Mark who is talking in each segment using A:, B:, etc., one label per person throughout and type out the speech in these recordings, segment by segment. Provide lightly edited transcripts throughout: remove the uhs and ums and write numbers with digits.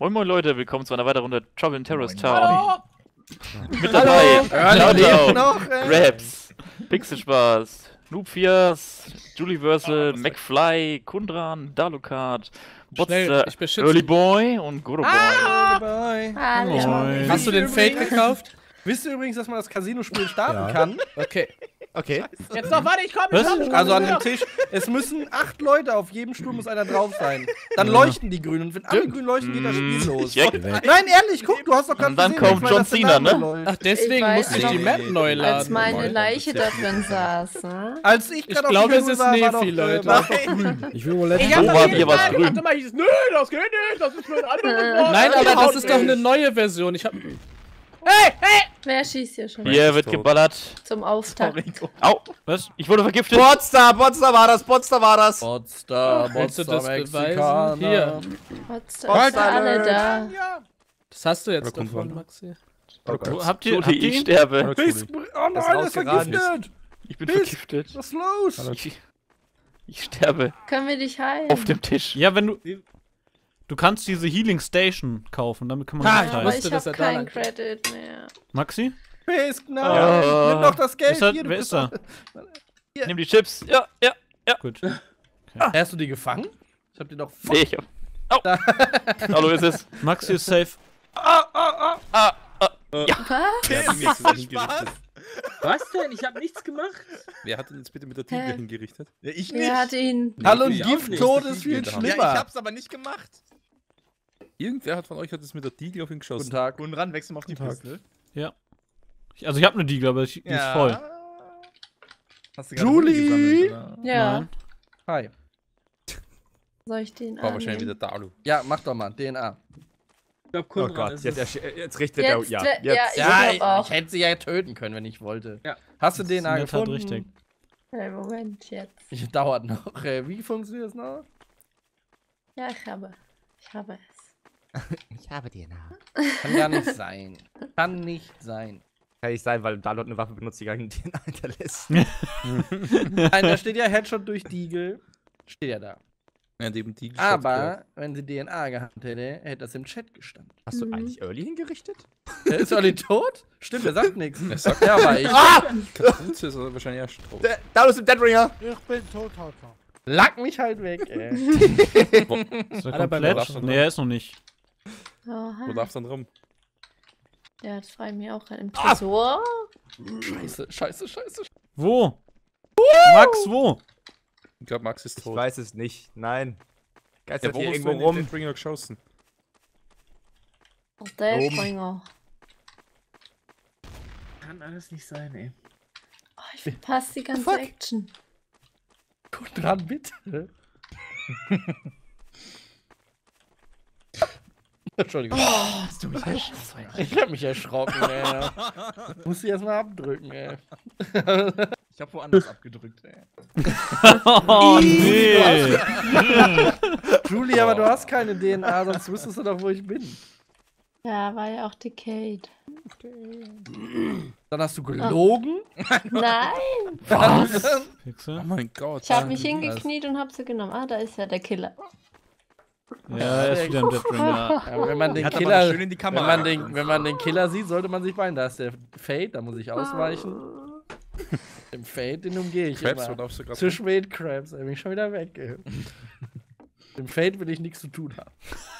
A: Moin moin Leute, willkommen zu einer weiteren Runde Trouble in Terrorist Town.
B: Hallo!
A: Mit dabei
B: Hallo!
A: Shoutout, Raps, Pixelspaß, Noobfias, Juliversal, McFly, Kundran, Dalukart, Botster, Early Boy und Goro Boy.
B: Hallo.
C: Hast du den Fake gekauft?
B: Wisst ihr übrigens, dass man das Casino-Spiel starten kann?
C: Okay.
D: Jetzt noch, warte, ich komme.
B: Also an dem Tisch. Es müssen 8 Leute, auf jedem Stuhl muss einer drauf sein. Dann leuchten die Grünen. Und wenn alle grün leuchten, geht das Spiel los. Nein, ehrlich, guck, du hast doch gerade
A: dann kommt John Cena, ne?
C: Ach, deswegen musste ich die Map neu laden.
D: Als meine Leiche da drin saß, ne?
B: Als ich
C: Ich glaube, es ist Nefi, Leute.
E: Ich will wohl
D: Ich hab
A: Wo
D: doch
A: war
D: hier
A: hier was
D: gesagt,
A: grün?
D: dachte mal, nö, das geht nicht, das ist für ein anderes.
C: Nein, aber das ist doch eine neue Version. Ich hab.
D: Hey, hey!
F: Wer schießt hier schon
A: Hier wird geballert.
F: zum Auftakt?
A: Au, was? Ich wurde vergiftet.
E: Potsdam war das.
B: Monster,
C: Willst du das
B: Mexikaner.
C: beweisen? Hier.
F: Trotz alle da.
C: Das hast du jetzt
E: kommt
C: davon,
E: ran.
C: Maxi.
E: Habt
A: Juli, ich sterbe.
B: Oh nein, er ist vergiftet!
A: Ich bin
B: Mist.
A: vergiftet.
B: Was ist los?
A: Ich sterbe
F: Können wir dich heilen?
A: auf dem Tisch.
E: Ja, wenn du. Du kannst diese Healing Station kaufen, damit kann man
C: Ah,
E: sich
C: ich
F: Aber
E: heilen.
C: wusste,
F: ich
C: dass
F: hab
C: er da
F: keinen
C: lang-
F: Credit mehr.
E: Maxi?
B: Fisk, nein!
A: Ja.
B: Nimm doch das Geld!
E: Ist er,
B: Hier, du
E: wer
B: bist
E: ist er?
A: Ich nehm die Chips. Ja.
E: Gut.
B: Hast du die gefangen? Ich hab die doch voll.
A: Nee, ich hab. Au. Hallo, ist es?
E: Maxi ist safe.
F: Was?
D: Was denn? Ich hab nichts gemacht.
G: Wer hat denn jetzt bitte mit der
F: Hä?
G: Tiger hingerichtet?
H: Ja, ich
F: Wer hat ihn?
B: Hallo, ein
G: ich auch
B: Gifttod
G: nicht.
B: ist viel
G: Ja,
H: Ja,
B: schlimmer.
H: ich hab's aber nicht gemacht.
G: Irgendwer hat von euch hat jetzt mit der Tiger auf ihn geschossen.
B: Guten Tag.
H: Und ran, wechseln wir auf die
E: Guten Tag.
H: Pistole.
E: Ja. Also ich habe eine Diegel, aber die ist voll.
H: Hast du gerade
B: Julie!
H: Hunde gesammelt, oder?
F: Ja.
E: Nein.
B: Hi.
F: Soll ich den
G: War wahrscheinlich
F: annehmen?
G: wieder Dalu.
B: Ja, mach doch mal. DNA.
D: Ich glaub,
E: Oh
D: Konrad
E: Gott,
D: ist
E: jetzt,
D: es.
E: jetzt richtet
F: Jetzt,
E: er.
F: ja, ich glaub auch.
B: Ich hätte sie ja töten können, wenn ich wollte.
D: Ja.
B: Hast du DNA
E: in der Tat
B: gefunden?
E: richtig.
F: Moment, jetzt.
B: Dauert noch. Wie funktioniert das noch?
F: Ja, ich habe es.
E: Ich habe DNA.
B: Kann gar nicht sein. Kann nicht sein.
E: Kann nicht sein, weil Dalot eine Waffe benutzt, die gar nicht DNA hinterlässt.
B: Nein, da steht ja Headshot durch Deagle. Steht ja da.
G: Ja, neben Tiger.
B: Aber, wenn sie DNA gehabt hätte, hätte das im Chat gestanden.
E: Hast du eigentlich Early hingerichtet?
B: Ist Olli tot? Stimmt, er sagt nichts.
G: Er sagt,
B: Ja, aber ich.
G: Kapuze ist er wahrscheinlich erst drauf.
E: Dalot ist im Deadringer!
D: Ich bin tot.
B: Lack mich halt weg, ey.
E: Ist er
C: Alle bei
E: komplett?
G: Bedarf-
E: Nee, er ist noch nicht.
G: Wo
F: Oha.
G: darf's dann rum?
F: Ja, das frage ich mich auch gerade. Im Tresor?
B: Scheiße.
E: Wo? Max, wo?
G: Ich glaube, Max ist
E: Ich
G: tot.
E: weiß es nicht. Nein. Geistert
G: Ja, wo
E: hier
G: musst
E: irgendwo
G: du in
E: rum.
G: den Deadringer geschossen?
F: Der
E: Oben.
F: Springer.
D: Kann alles nicht sein, ey.
F: Oh, ich verpasse die ganze
B: Fuck.
F: Action.
B: Guck dran, bitte. Entschuldigung.
A: Hast du mich erschossen?
B: Ich hab mich erschrocken, ey. Muss sie erstmal abdrücken, ey.
H: Ich hab woanders abgedrückt, ey.
E: Oh, nee.
B: Julie, aber du hast keine DNA, sonst wüsstest du doch, wo ich bin.
F: Ja, war ja auch Decade.
B: Dann hast du gelogen.
F: Nein!
E: Pixel?
G: Oh mein Gott.
F: Ich habe mich hingekniet und habe sie genommen. Ah, da ist ja der Killer.
E: Ja, er ist wieder im Deadringer.
B: Ja, wenn man den
H: Hat aber
B: Killer,
H: schön in die Kamera
B: wenn man den Killer sieht, sollte man sich beeilen. Da ist der Fade, da muss ich ausweichen. Im Fade, den umgehe ich
G: Krebs, wo
B: immer.
G: darfst du gerade?
B: Zwischen Wade Krabs, ey, bin ich schon wieder weg, ey. Im Fade will ich nichts zu tun haben.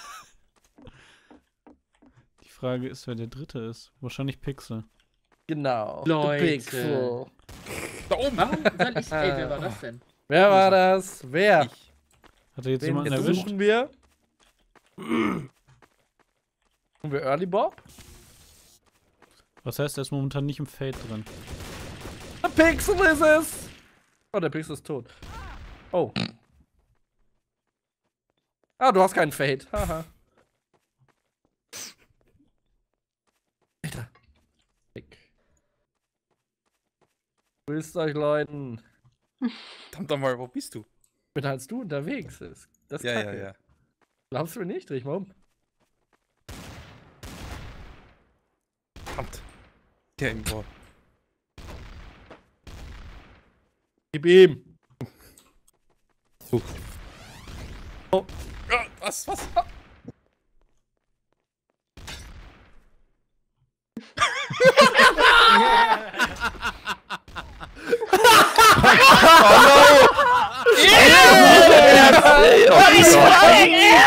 E: Die Frage ist, wer der Dritte ist. Wahrscheinlich Pixel.
B: Genau.
D: Leute.
B: The Pixel.
G: Da oben!
D: Warum soll ich. Ey, wer war das denn?
B: Wer war das? Wer?
E: Hat er jetzt
B: Wen
E: jemanden erwischt?
B: suchen wir? Suchen wir Early Bob?
E: Was heißt, er ist momentan nicht im Fade drin.
B: Der Pixel ist es! Oh, der Pixel ist tot. Oh. Ah, du hast keinen Fade. Haha. Alter. Weg. Grüßt euch, Leuten.
G: Verdammt mal, wo bist du?
B: Bin als du unterwegs ist. Das ist
G: Ja,
B: kacke.
G: ja.
B: Glaubst du mir nicht? Dreh ich mal um.
G: Verdammt. Der im Tor.
B: Gib ihm.
G: Was?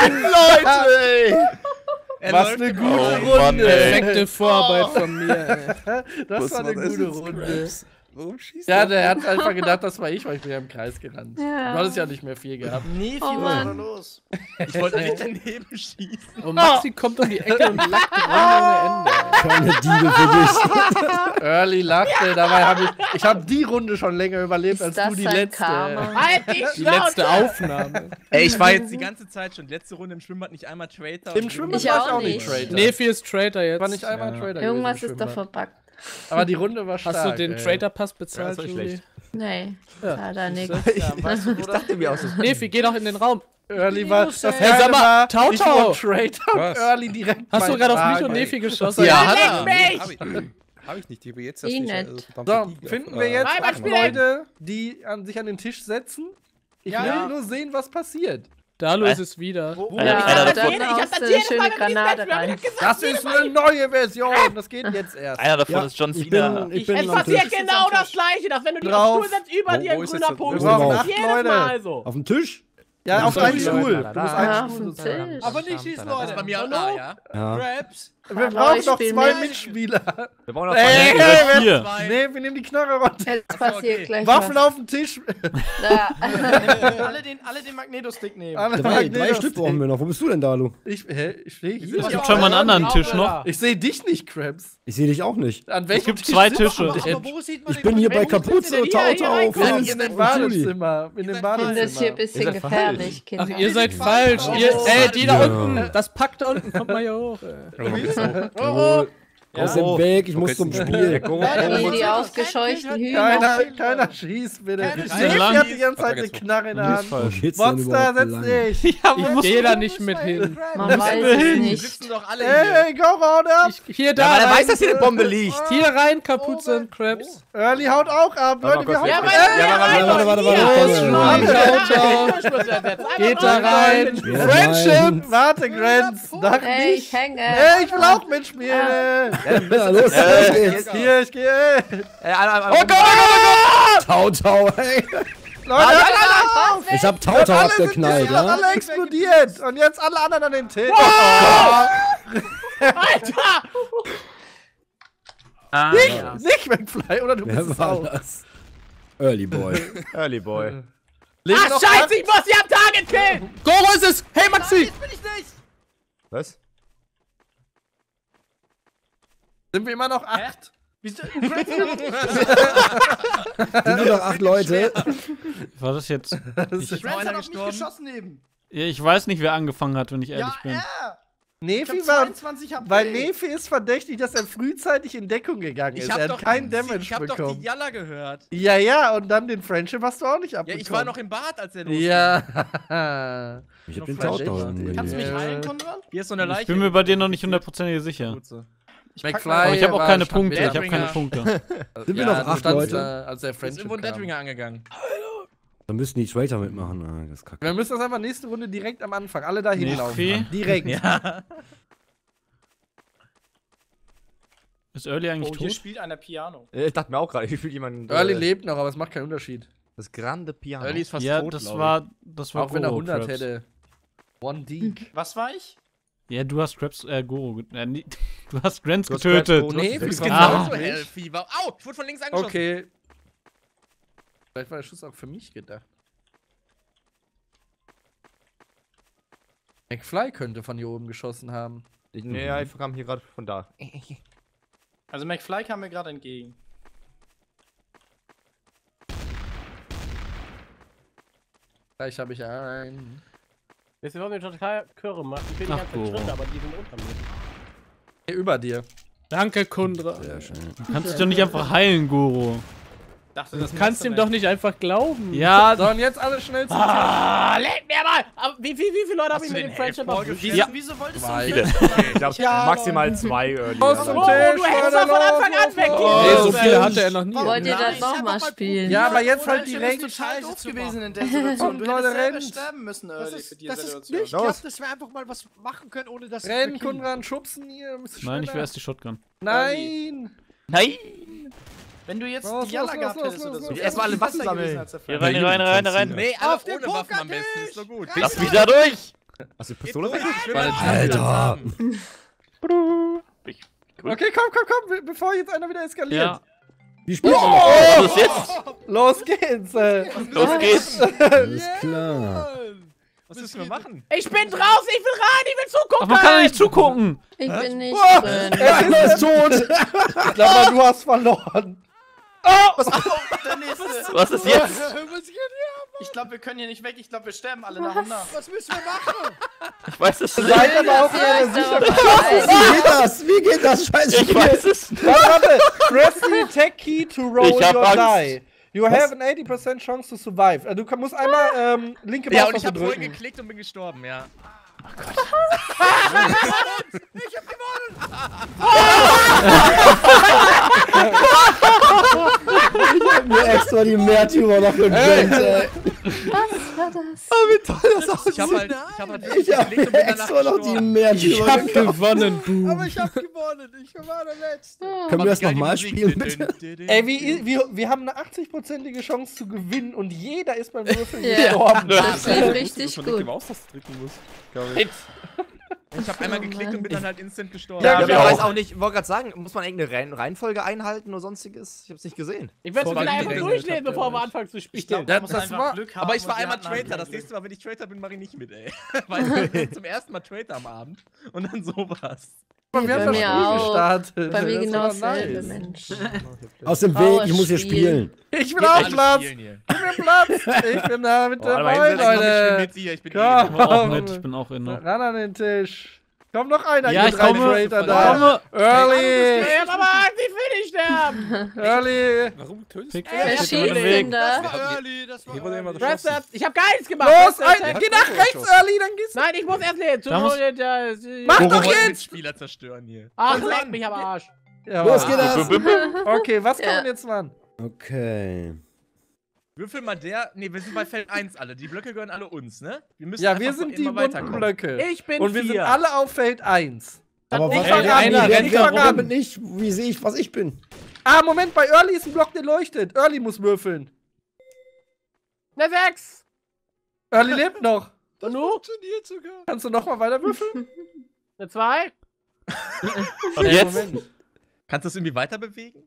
A: Leute!
B: Was eine gute
A: Oh, Mann,
B: Runde.
A: ey.
C: Perfekte Vorarbeit von mir. Ey.
B: Das war eine
G: das
B: gute
G: jetzt,
B: Runde.
G: Krabs? Warum schießt
B: Ja,
G: er?
B: der hat einfach gedacht, das war ich, weil ich bin ja im Kreis gerannt.
F: Ja.
B: Du hattest ja nicht mehr viel gehabt.
H: Nee,
F: Oh
H: viel was
F: Mann.
H: war los? Ich wollte nicht daneben schießen.
C: Und Maxi kommt um die Ecke und lackt ohne Ende.
I: Keine Diebe für dich.
B: Early lachte, dabei habe ich hab die Runde schon länger überlebt als
F: Ist das
B: du die
F: ein
B: letzte.
F: Karma?
D: Halt die
C: Die letzte Aufnahme.
H: Ey, ich war jetzt die ganze Zeit schon letzte Runde im Schwimmbad nicht einmal Traitor.
B: Im Schwimmbad
F: Ich
B: war
F: auch
B: ich auch nicht
F: nicht.
B: Traitor.
C: Nefi ist Traitor
B: Ich
C: jetzt.
B: war nicht einmal Traitor.
F: Irgendwas
B: gewesen im
F: ist da
B: Schwimmbad.
F: verbuggt.
B: Aber die Runde war stark.
C: Hast du den
B: ey.
C: Traitor-Pass
E: Ja,
C: bezahlt,
E: ist doch nicht
C: Julie?
E: schlecht.
F: Nee,
C: Ja.
F: leider nicht.
H: Ja, weißt du, wo das
E: Mir aus.
C: Nefi, geh doch in den Raum.
B: Early war das
C: Hey, sag mal,
B: war,
C: Tau
B: ich
C: Tau.
B: war Traitor.
G: Was?
B: Early direkt.
C: Hast du
B: mein
C: gerade auf mich
B: Tag,
C: und
B: ey.
C: Nefi geschossen?
B: Ja, hat
D: Leck mich!
G: Hab ich nicht, ich habe jetzt
F: Eh
G: erst
F: nicht.
G: verdammte
B: So,
G: Diegel
B: finden
G: auf-
B: wir jetzt
D: Nein,
B: 8
D: Spiel!
B: Leute, die sich an den Tisch setzen. Ich
H: Ja.
B: will nur sehen, was passiert.
C: Dalu ist es wieder.
H: Wo?
F: Ja,
A: Einer
F: dann
A: davon-
F: haust du eine schöne Granate rein.
B: Das ist eine neue Version. Das geht jetzt erst.
A: Einer davon
I: Ja,
A: ist John
I: ich
A: Cena.
I: bin, ich bin
D: Es
I: am
D: passiert
I: Tisch.
D: genau das Gleiche, dass wenn du dich
B: Drauf.
D: auf den Stuhl setzt, über dir ein
G: wo ist
D: grüner
G: jetzt-
D: Punkt.
B: wir brauchen
D: Das ist
B: 8
D: jedes
B: Leute.
D: Mal so.
I: Auf dem Tisch?
B: Ja, auf
C: Ja,
B: einen
C: Leute.
B: Stuhl. Du musst
F: Ja,
B: einen
F: auf
B: Stuhl
F: dem
B: sozusagen.
F: Tisch.
H: Aber nicht schießen, Leute. Das ist bei mir auch da, ja?
I: Ja.
H: Grabs.
B: Wir
F: Hallo,
B: brauchen
F: ich
B: noch
F: spiel
B: 2
F: mit.
B: Mitspieler.
E: Wir brauchen noch
B: Ey,
E: zwei.
B: ey,
E: Vier.
B: Nee, wir nehmen die Knarre runter.
F: Jetzt passiert gleich
B: Waffen
F: was.
B: auf den Tisch.
F: Ja.
H: alle den Magneto-Stick nehmen.
B: Alle
I: Drei
B: Magnetos.
I: Stück brauchen wir noch. Wo bist du denn, Dalu?
B: Ich stehe hier.
E: Es gibt schon mal einen anderen Tisch noch.
B: Ich sehe dich nicht, Krabs.
I: Ich sehe dich auch nicht.
B: An welchem
E: Es gibt
B: Tisch
E: zwei
B: sitzt du
E: Tische.
B: denn?
H: Aber wo sieht man
I: Ich bin hier bei Kapuze, Tau Tau,
B: Wir sind
I: Fils
B: in dem
I: und Juli.
B: Badezimmer. In dem
F: Das ist hier ein
B: Badezimmer.
F: bisschen gefährlich,
C: Ach,
F: Kinder.
C: ihr seid falsch. Ihr, ey, die da
I: Ja.
C: unten, das Pack da unten, kommt mal hier hoch. Ey.
I: Aus dem Weg, ich muss zum Spiel.
F: Die aufgescheuchten Hühner.
B: Keiner schießt, bitte.
H: Keiner
B: Nefi
E: schießt.
B: hat die ganze Zeit eine Knarre in der Hand.
I: Wo geht's denn
B: Monster,
I: überhaupt
B: setz
I: lang?
B: dich.
C: Ich geh da nicht mit hin.
F: Man weiß es
H: Die
F: nicht.
H: sitzen doch alle hier.
B: Hey, go round up.
C: Hier, da rein.
E: dass hier eine Bombe liegt.
C: Hier rein, Kapuze und Krabs.
B: Early haut auch ab. Leute, wir hauen
D: Ja,
B: ab.
I: Warte.
C: Geht da rein.
B: Friendship. Warte, Grants. Sag
F: Ey,
B: nicht.
F: ich hänge.
B: Ey, ich will auch mitspielen.
I: Ja, los geht's.
B: Hier, ich gehe.
E: Oh Gott!
I: Tau Tau, ey.
B: Leute,
I: Ich hab Tau Tau
B: alle sind
I: abgeknallt,
B: ja?
I: ja?
B: Alle explodiert. Und jetzt alle anderen an den Tisch. Nicht McFly, oder du bist
I: Wer
B: es
I: war
B: auch.
I: das? Early Boy.
E: Early Boy.
B: Leg
D: Ach
B: noch
D: scheiße, ich muss die am Target killen!
C: Goro ist es! Hey, Maxi!
E: Was?
B: Sind wir immer noch 8?
I: Sind nur noch 8 Leute.
E: War das jetzt?
H: Grabs hat auf mich geschossen eben.
E: Ja, ich weiß nicht, wer angefangen hat, wenn ich ehrlich bin.
B: Nefi
H: Ich
B: war.
H: hab 22 HP.
B: Weil Nefi ist verdächtig, dass er frühzeitig in Deckung gegangen ist.
H: Ich
B: Er
H: hab
B: hat
H: doch
B: keinen Damage
H: Ich hab doch
B: bekommen.
H: die Jalla gehört.
B: Ja, und dann den Friendship hast du auch nicht
H: Ja,
B: abbekommen.
H: ich war noch im Bad, als er losging.
B: Ja.
I: Ich hab den
B: Noch
I: Tau
B: falsch.
I: Tau
H: Kannst du mich
I: umgelegt.
H: heilen, Konrad? Hier ist so eine Leiche.
E: Ich bin mir bei dir noch nicht hundertprozentig sicher.
H: Gut so.
B: McFly
E: Aber ich habe auch
B: war
E: keine
B: schon
E: Punkte. Ich
B: wieder-
E: habe keine Punkte.
I: Sind wir noch 8 Leute?
B: Als der
H: Ist
B: Friendship
H: irgendwo ein
B: kam.
H: Deathringer angegangen.
I: Dann müssen die Traitor mitmachen. Ah, das ist kacke.
B: Wir müssen das einfach nächste Runde direkt am Anfang. Alle da hinlaufen.
E: Nefi?
B: Direkt.
H: Ja.
E: Ist Early eigentlich
J: Oh, hier
E: tot?
J: spielt einer Piano.
E: Ich dachte mir auch gerade, ich fühle jemanden.
B: Early lebt noch, aber es macht keinen Unterschied.
E: Das grande Piano.
H: Early ist fast
E: Ja,
H: tot,
E: das
H: glaub
E: war
B: Auch wenn er
E: Goro
B: 100
E: Krabs.
B: hätte. One Deke.
J: Was war ich?
E: Ja, du hast Krabs, Goro, nee, du hast Grants
I: Du hast
E: getötet.
I: Krabs,
B: Nee,
H: Du bist
B: Ah.
H: genauso
B: Nicht?
H: Hellfieber. Au, ich wurde von links angeschossen.
B: Okay. Vielleicht war der Schuss auch für mich gedacht. McFly könnte von hier oben geschossen haben.
E: Nee, ich kam hier gerade von da.
J: Also McFly kam mir gerade entgegen.
B: Gleich habe ich einen.
J: Wisst ihr, was mir total Körre macht? Ich bin
E: Ach,
J: die ganze Zeit
E: Goro.
J: drin, aber die sind unter mir.
B: Hier über dir.
C: Danke, Kundra.
I: Sehr schön.
E: Du kannst dich doch nicht einfach heilen, Goro.
J: Dachte,
C: Das kannst du ihm doch nicht einfach glauben.
E: Ja,
B: So, und jetzt alle schnell zum
D: Ah, leck mir mal! Aber wie viele Leute hab ich
H: du
D: mit
H: den
D: dem Friendship
H: Hellfall
D: auf?
H: gespielt?
E: Ja.
J: Wieso wolltest
B: Zwei.
J: du
E: ich glaube maximal 2 Early.
B: Los zum
D: Oh,
B: Tisch,
D: du hättest doch von Anfang an weggehen
C: Nee, so
D: müssen.
C: viele hatte er noch nie.
F: Wollt ihr das nochmal spielen?
B: Ja, aber jetzt halt
J: Friendship
B: direkt.
J: ist total doof gewesen in der Situation. Du
B: Leute,
J: hättest selber
B: rennt.
J: sterben müssen, Early, für diese
K: Das ist
J: Situation.
K: nicht klappt, dass wir einfach mal was machen können, ohne dass
B: Rennen, Kunran, schubsen hier.
E: Nein, ich will erst die Shotgun.
B: Nein!
A: Nein!
J: Wenn du jetzt
B: Los,
J: die Jalla
B: los,
J: gehabt
B: los,
J: hättest
B: los,
J: oder so.
B: los.
J: Erstmal alle Waffen
A: sammeln.
J: gewesen als der
A: Hier
J: Friend.
A: rein.
H: Nee, alle
K: Auf den
H: ohne Waffen am besten,
K: Pokertisch!
H: ist so gut.
A: Lass mich da durch!
I: Hast du die Pistole weg?
G: Alter!
B: Okay, komm, bevor jetzt einer wieder eskaliert.
E: Ja.
I: Wie spielt man
A: Was ist jetzt?
B: Los geht's.
A: Los geht's.
I: Alles klar.
H: Was müssen wir machen?
D: Ich bin draußen, ich will rein, ich will zugucken!
E: Aber man kann doch nicht zugucken!
F: Ich bin nicht
B: Oh,
F: drin.
I: Einer ist tot.
B: Ich glaube, du hast verloren.
J: Der nächste.
A: Was ist jetzt?
J: Ich glaube, wir können hier nicht weg. Ich glaube, wir sterben alle nach und nach.
K: Was müssen wir machen?
A: Ich weiß es nicht.
B: Seid aber auch
F: Ja,
B: wieder
F: ich
B: sicher.
F: glaube,
I: Wie geht das? Scheiße.
A: Ich weiß es nicht.
B: Warte. Press the tech key to roll
A: Ich hab
B: your
A: Angst.
B: die. You have an 80% chance to survive. Du musst einmal linke
H: Ja, und
B: Maustaste
H: ich habe vorhin
B: drücken.
H: geklickt und bin gestorben, ja.
I: Mir extra die Märtyrer noch gegönnt, ey.
F: was war das?
I: Oh, wie toll das aussieht.
H: Ich habe halt
I: Ich hab
H: geklickt und
I: mir
H: bin danach
I: extra noch die
H: gestorben.
I: Märtyrer gegönnt.
C: gewonnen, Boom.
K: Aber ich hab gewonnen. Ich war der Letzte.
I: Können wir das
H: Geil, die
I: nochmal
H: Musik.
I: spielen, bitte?
B: Ey, wir haben eine 80%ige Chance zu gewinnen und jeder ist beim Würfeln
F: Ja.
B: gestorben.
F: Das lief richtig
G: Dass man
F: gut.
G: Maustaste drücken muss. glaub ich.
H: Ich habe einmal
F: Oh
H: geklickt
F: Mann.
H: und bin dann halt instant gestorben.
B: Ja,
L: Ja,
B: genau.
L: ich weiß auch nicht, ich wollte gerade sagen, muss man irgendeine Reihenfolge einhalten oder sonstiges? Ich hab's nicht gesehen.
D: Ich werde es
H: Vor
D: vielleicht
H: allem
D: einfach
H: die
D: durchlesen,
H: Engel,
D: bevor wir anfangen zu spielen.
J: Ich glaube, man muss
B: das
J: einfach
B: war-
J: Glück haben.
H: Aber ich war
J: und die
H: einmal
J: hatten halt
H: Traitor. Das
J: kein
H: nächste Mal, wenn ich Traitor bin, mache ich nicht mit, ey. Weil ich zum ersten Mal Traitor am Abend und dann sowas.
B: Wir haben
F: Bei
B: das
F: mir
B: Spiel
F: auch.
B: gestartet.
F: Bei mir
B: Das
F: genau
B: war
F: dasselbe,
B: nice.
F: Mensch.
I: Aus dem Weg, ich muss hier spielen.
B: Ich will auch Platz.
H: Spielen hier.
B: Gib mir Platz. Ich bin da mit dabei,
H: Ich bin
B: Leute.
H: mit dir, ich bin
B: Komm.
E: Ich bin auch mit, ich bin auch in noch.
B: Ran an den Tisch. Kommt noch einer.
E: Ja,
B: ihr
E: ich
B: drei
E: komme.
B: Traitor
E: Ich
B: da.
E: komme.
B: Early.
D: Ich hab aber Angst, ich will nicht sterben!
B: Early.
G: Warum tötest du?
E: Fick.
F: Wer
E: Ich bin
F: schießt
E: im Weg.
F: denn da?
K: Das war early. Das
G: Hier wurde
K: war
G: immer
K: early.
G: erschossen.
D: Press up. Ich hab gar nichts gemacht!
B: Los,
D: Press up.
B: geh nach rechts, Early, dann gehst du.
D: Nein, ich muss erst lesen.
E: Da muss-
B: Mach
H: Warum
B: doch
H: wollten wir
B: jetzt.
H: Spieler zerstören hier?
D: Ach, leck mich am Arsch.
B: Ja.
I: Los geht das.
B: Okay, was kann
F: Ja.
B: man jetzt machen?
I: Okay.
H: Würfel mal der. Ne, wir sind bei Feld 1 alle. Die Blöcke gehören alle uns, ne? Wir müssen
B: Ja, wir
H: einfach
B: sind die
H: immer
B: bunten
H: weiterkommen.
B: Blöcke.
D: Ich bin
B: Und wir
D: 4.
B: sind alle auf Feld 1.
I: Aber
B: Ich
I: was
B: fang an,
I: einer
B: ich
I: rennt
B: fang
I: da
B: an.
I: rum und ich, wie sehe ich, was ich bin?
B: Ah, Moment, bei Early ist ein Block, der leuchtet. Early muss würfeln.
D: Eine 6.
B: Early lebt noch.
K: Das funktioniert sogar.
B: Kannst du nochmal weiter würfeln?
D: Eine 2.
A: Und jetzt?
B: Moment.
H: Kannst du das irgendwie weiter bewegen?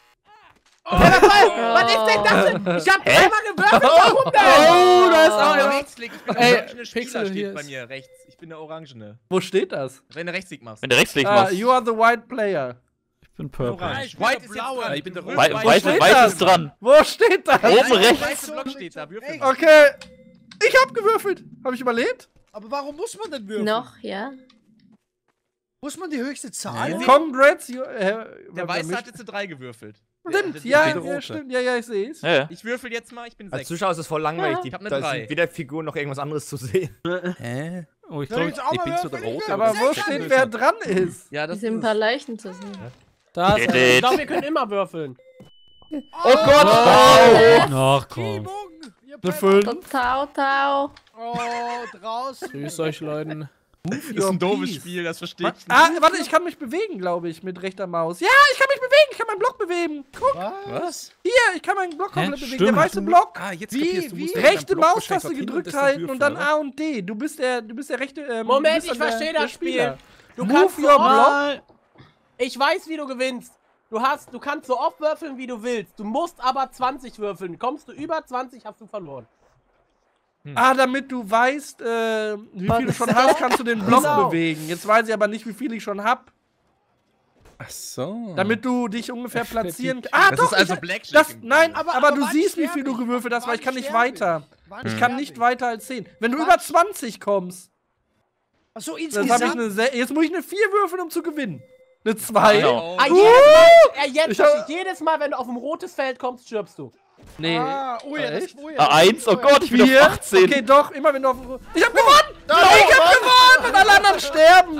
D: Was ist denn das denn? Ich hab dreimal gewürfelt, warum denn?
B: Oh, da ist auch
H: Aber
B: einer.
H: Rechtsklick, ich bin der
B: Ey,
H: orangene Spieler,
C: Pixel, hier
H: steht bei
C: ist-
H: mir rechts. Ich bin der orangene.
B: Wo steht das?
H: Wenn du Rechtsklick machst.
A: Wenn du Rechtsklick
B: Ah,
A: machst.
B: you are the white player.
E: Ich bin purple.
H: Orange.
K: Ich bin
H: White
K: der
H: ist jetzt
K: Blaue.
H: dran.
G: Ich bin der
H: Rot,
G: Rote.
H: Weiß,
B: steht
A: Weiß
B: das?
A: ist dran.
B: Wo steht das?
A: Oben
H: Der
A: rechts.
H: weiße Block steht da. Würfel mal.
B: Okay. Ich hab gewürfelt. Hab ich überlebt?
K: Aber warum muss man denn würfeln?
F: Noch, ja?
K: Muss man die höchste Zahl?
H: Ja.
B: Congrats.
H: Der Weiße hat jetzt eine 3 gewürfelt.
B: Stimmt,
H: Der-
B: ja,
H: der
B: ja,
H: Rote.
B: stimmt. Ja, ich sehe es.
A: Ja, ja.
H: Ich würfel jetzt mal, ich bin
L: Als
H: 6.
L: Zuschauer ist es voll langweilig.
H: Ich hab eine
L: Da
H: 3.
L: sind weder Figuren noch irgendwas anderes zu sehen.
G: Hä?
E: Oh, ich
K: Soll ich
E: glaube,
K: jetzt auch
G: Ich
K: mal
G: bin so der
K: würfeln?
G: Rote.
B: Aber wo steht, wer dran ist?
H: Ja,
F: Hier
H: das
F: sind ein
H: ist
F: paar Leichen zu sehen.
C: Da
A: Geht
C: ist
D: Ich
A: nicht.
D: glaube, wir können immer würfeln.
A: Oh Gott!
E: ach komm.
K: Übung. Ihr
B: Eine
K: Penner.
B: 5.
F: Tau, tau.
K: Oh, draußen.
C: Grüß euch, Leuten.
H: ist ein doofes Spiel, das verstehe ich nicht.
B: Ah, warte, ich kann mich bewegen, glaube ich, mit rechter Maus. Ja, ich kann mich bewegen. Ich kann meinen Block bewegen. Guck,
G: Was?
B: hier, ich kann meinen Block komplett bewegen.
E: Stimmt.
B: Der weiße Block.
G: Ah, jetzt
K: Wie-
G: kapierst du,
K: wie-
G: musst
B: Rechte
G: deinen Block
B: Maustaste
G: wahrscheinlich
B: gedrückt
G: dorthin
B: halten
G: das
B: und dann
G: würfeln,
B: A und D. Du bist der rechte.
D: Moment,
B: du bist
D: ich
B: dann
D: verstehe
B: der
D: das
B: Spieler.
D: Spiel. Du
B: Move
D: kannst
B: your
D: so
B: block.
D: Ich weiß, wie du gewinnst. Du kannst so oft würfeln, wie du willst. Du musst aber 20 würfeln. Kommst du über 20, hast du verloren.
B: Ah, damit du weißt, wie viel du schon hast, kannst du den Block
D: Genau.
B: bewegen. Jetzt weiß ich aber nicht, wie viel ich schon hab.
G: Ach so.
B: Damit du dich ungefähr platzieren kannst. Ah,
H: Das
B: doch,
H: ist also
B: ich,
H: Blackjack.
B: das,
H: im
B: nein,
H: Grunde.
B: aber
K: aber
B: du
K: wann
B: siehst, wie
K: sterbe
B: viel du
K: ich?
B: gewürfelt hast, weil
K: Wann
B: ich kann nicht
K: sterbe ich?
B: weiter.
K: Wann
B: Ich kann
K: sterbe
B: nicht
K: ich?
B: weiter als 10. Wenn du
K: Was?
B: über 20 kommst,
K: Achso,
B: dann
K: insgesamt.
B: habe ich eine jetzt muss ich eine 4 würfeln, um zu gewinnen. Eine 2.
A: Genau.
D: Ah,
B: Ich hab-
D: jedes Mal, wenn du auf ein rotes Feld kommst, stirbst du.
B: Nee.
K: Ah, oh ja, das
B: Echt?
K: oh ja,
A: Ah, 1, oh Gott, ich bin auf
B: 4.
A: 18.
B: Okay, doch, immer wenn du auf dem Ich hab gewonnen! Ich hab gewonnen! Und alle anderen sterben!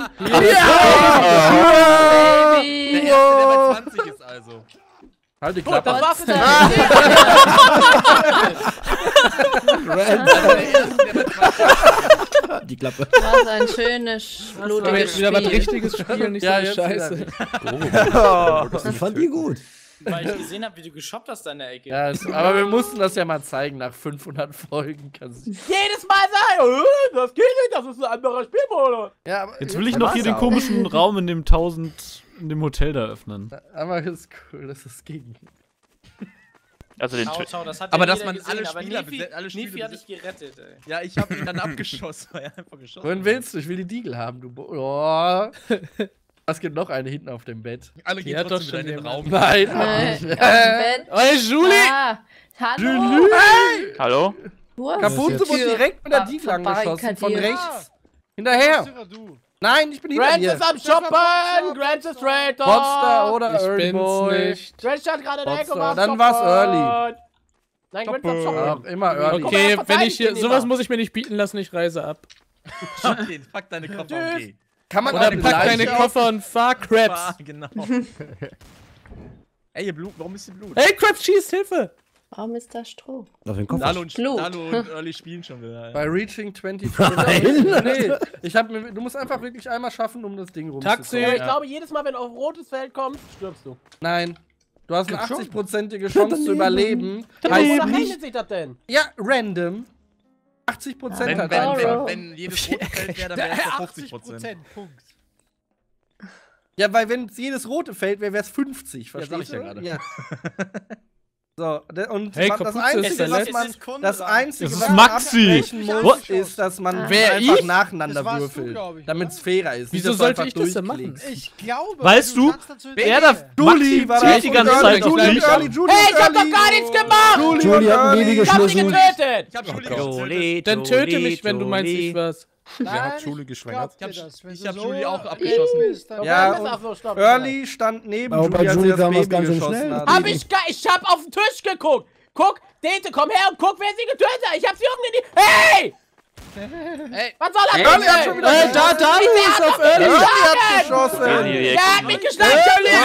B: Ja!
F: Baby.
H: Der Erste, der bei 20 ist also.
B: Halt die
D: Gut,
B: Klappe.
D: das war's mit der
I: Die Klappe.
F: Was ein schönes,
C: Aber
F: blutiges
C: jetzt wieder was
F: Spiel.
C: Richtiges spielen, nicht so
B: Ja,
C: eine
B: jetzt
C: Scheiße.
I: Ich fand die gut.
J: Weil ich gesehen habe, wie du geshoppt hast an der Ecke.
B: Ja, aber wir mussten das ja mal zeigen nach 500 Folgen.
D: Jedes Mal sagen, das geht nicht, das ist ein anderer Spielmodus.
B: Ja, aber
E: Jetzt will ich noch hier den komischen Raum in dem in dem Hotel da öffnen.
B: Aber das ist cool, dass es ging.
A: Also den
J: Schau, das hat
H: Aber
J: ja
H: dass
J: jeder
H: man
J: gesehen,
H: alle
J: aber
H: Spieler
J: Nefi,
H: besetzt, alle Spieler
J: Nefi hat dich gerettet, ey.
H: Ja, ich hab ihn dann abgeschossen, weil er einfach geschossen
B: Wohin willst du? Ich will die Diegel haben, du. Oh. Es gibt noch eine hinten auf dem Bett.
H: Alle
C: Die
H: gehen
C: hat
H: trotzdem
C: doch
H: wieder in
C: schon
H: den Raum.
B: Nein,
F: Auf dem Bett.
C: Hey, Julie!
F: Ah, hallo.
A: Hallo?
F: Du hast
B: Kapuze
I: jetzt
B: wurde
I: hier
B: direkt mit der Diegel angeschossen. Von rechts. Hinterher.
K: Du.
B: Nein, ich bin hinter
D: Grant
B: dir.
D: ist am Shoppen! Grant ist Traitor!
B: Monster oder
C: Ich
B: Early
C: bin's
B: Boy.
C: nicht.
D: Grant stand gerade in der Ecke und
B: Monster.
D: war
B: Dann war's Early.
D: Nein, Grant ist am Shoppen.
B: Ach, immer Early.
D: Guck
C: Okay,
D: mal,
C: wenn ich hier.
D: verteidigt ihn
C: Sowas
D: immer.
C: muss ich mir nicht bieten lassen, ich reise ab.
H: Okay, fuck deine Koffer und geh.
B: Kann man
C: Oder
B: eine
C: pack deine
B: Leiche
C: Koffer und fahr Krabs.
H: Ah, genau. Ey, ihr Blut, warum ist hier Blut?
C: Hey, Krabs schießt, Hilfe!
F: Warum ist da Stroh?
I: Auf den Kopf.
F: Blut.
H: Dalo und Early spielen schon wieder.
B: Bei Reaching 20.
I: Nein.
B: Nee, du musst einfach wirklich einmal schaffen, um das Ding rumzukommen.
C: Taxi.
D: Aber ich glaube, jedes Mal, wenn du auf rotes Feld kommst, stirbst du.
B: Nein. Du hast eine 80%ige Chance zu überleben.
D: Wonach
B: Heißt
D: rechnet
B: nicht.
D: sich das denn?
B: Ja, random. 80%
H: Wenn,
B: hat
H: wenn,
B: einfach.
H: wenn jedes rote Feld wäre, dann wäre es doch 50%.
K: Punkt.
B: Ja, weil wenn jedes rote Feld wäre, wäre es 50.
H: Ja, sag
B: Verstehst
H: ich ja
B: du?
H: gerade.
B: Ja. So, und
C: Hey,
B: das
C: Kapuze
B: Einzige,
C: ist
B: was
C: verletzt.
B: man, das Einzige,
E: Das ist
B: was man
E: Maxi.
B: abbrechen muss,
E: What?
B: ist, dass man
F: Wer,
B: einfach
C: ich?
B: nacheinander
K: Das warst du,
B: würfelt,
K: glaub ich,
B: damit es fairer ist.
C: Wieso
B: Nicht, dass du
C: sollte
B: einfach
C: ich das denn machen?
B: durchklickst.
K: Ich glaube,
E: Weißt du, wer da
B: Juli war
E: zählt die ganze Zeit auf
B: Juli,
E: dich?
B: Early, Juli,
D: Hey, ich hab
B: Early.
D: doch gar nichts gemacht!
I: Julie hat ein Baby
D: Ich hab sie
I: geschmissen.
D: getötet!
H: Ich hab Schuli getötet.
L: Jolie,
C: Dann töte
L: Jolie,
C: mich, wenn du meinst, ich war's.
G: Wer hat Schule geschwängert?
H: Ich hab Julie auch abgeschossen.
B: Ja,
D: Ach so, stopp.
B: Early stand neben
I: Aber bei
B: Juli, als sie
I: Juli
B: das
I: kam das
B: Baby
I: ganz schön
B: geschossen
I: schnell.
B: hat.
D: Ich hab auf den Tisch geguckt! Guck, Dete, komm her und guck, wer sie getötet hat! Ich hab sie umgedreht! Hey!
J: Hey,
D: Was soll das
B: Early hat schon wieder
C: Da ist auf Early!
B: Early hat geschossen.
D: Der hat mich geschlagen!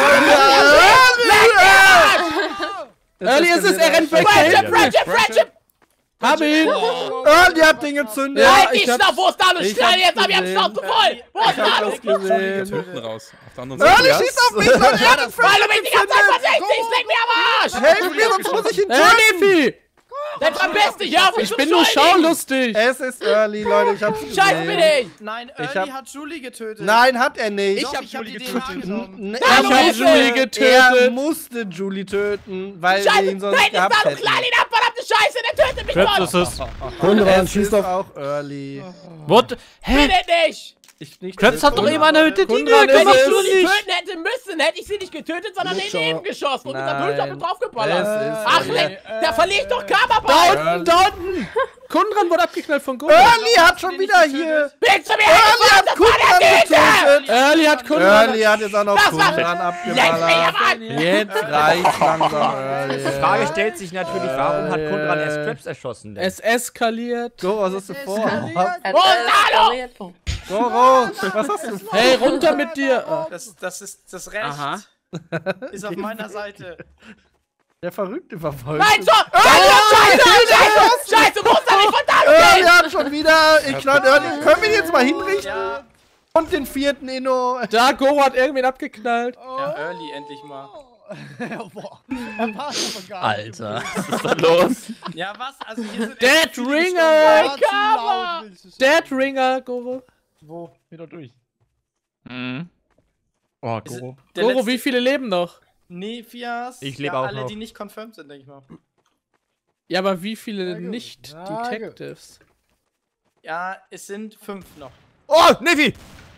C: Early ist es, er rennt weg!
D: Friendship!
C: Hab ihn!
B: Early hat den gezündet.
C: Ja,
D: Halt die
C: ich hab's-
D: Schnauze! Wo ist Dalo?
B: ich
D: Schnell
B: hab's
D: jetzt, hab ich am
B: gesehen.
D: Schnauze voll! Wo ist
B: Ich hab
D: Dalo?
B: das gesehen.
G: Hinten raus. Auf der anderen
B: Early
G: Seite.
B: schießt auf mich, Leute! Er hat einen
D: Weil du mich die ganze Zeit verdächtigst! Leck mir am Arsch!
B: Helf mir, sonst muss ich ihn
C: Hey,
B: töten!
C: Nefi!
D: Dann verpiss dich! Hör auf mich
C: Ich
D: zu
C: bin nur
D: beschuldigen.
C: schaulustig!
B: Es ist Early, Leute, ich hab's gesehen.
D: Scheiß bin ich!
J: nein,
B: Ich
J: Early
B: hab-
J: hat Julie getötet.
B: Nein, hat er nicht.
J: Doch, ich hab die DNA genommen.
C: Ich hab Julie
B: Er
C: getötet!
B: musste Julie töten, weil wir
D: Scheiße!
B: ihn sonst
D: Nein, ist
B: gehabt
D: Dalo
B: hätten.
D: klein ihn ab! Verdammte Scheiße! Der tötet mich
E: Krabs
D: schon!
E: ist es.
I: Konrad,
B: Es
I: schieß
B: ist
I: doch.
B: auch Early.
E: What? Hä?
D: Bin ich nicht!
B: Ich nicht
E: Krabs hat doch eben eine Hütte die
C: Konrad
D: Wenn
C: ist
D: ich
C: es
D: Julie
C: nicht.
D: töten hätte müssen, hätte ich sie nicht getötet, sondern daneben geschossen und mit der
B: Nein.
D: Durchschlag draufgeballert.
B: Es ist
D: Ach,
B: Early.
D: leck, da verliere ich doch Karma
C: Da
D: bei!
C: unten! Konrad wurde abgeknallt von Konrad!
B: Early hat schon wieder hier.
D: Willst du mir
B: Early
D: helfen?
B: hat
D: Das war
B: Kundran
D: der Täter!
B: getötet.
C: Early hat Konrad!
B: Early hat jetzt auch noch
D: Das war-
B: Kundran
D: Leck mich am
B: abgeballert.
D: Arsch!
B: Jetzt reicht's langsam, Early.
L: Die Frage stellt sich natürlich, warum hat Konrad erst Krabs erschossen? Denn?
C: Es eskaliert.
B: Go, was hast du vor?
F: Hat
D: Wo ist Dalo?
F: eskaliert.
B: Go, was hast du vor?
C: Hey, runter mit dir! Ah.
J: Das ist das Recht.
C: Aha.
J: Ist auf meiner Seite.
B: Der Verrückte verfolgt.
D: Nein, so! Scheiße! Scheiße, du musst doch nicht von Dalo
B: Early
D: gehen!
B: hat schon wieder. Ich knall Early. Können wir ihn jetzt mal hinrichten?
J: Ja,
B: Und den vierten Inno.
C: Da, Goro hat irgendwen abgeknallt.
J: ja, Early endlich mal.
K: Boah. Er war aber gar nicht.
A: Alter, was ist da los?
J: Ja, was? Also hier sind
C: Dead
J: echt viele
C: Ringer!
K: War zu laut, willst du sagen.
C: Dead Ringer, Goro.
B: Wo? Geh doch durch.
A: Mhm.
B: Oh,
J: Stunden.
B: Goro.
J: Der
C: Goro,
J: letzte
C: wie viele leben noch?
J: Nefias.
L: Ich lebe
J: ja,
L: auch
J: alle,
L: noch.
J: die nicht confirmed sind, denke ich mal.
C: Ja, aber wie viele
K: gut.
C: nicht
K: Ja, gut.
C: Detectives?
J: Ja, es sind 5 noch.
L: Oh, Nefi!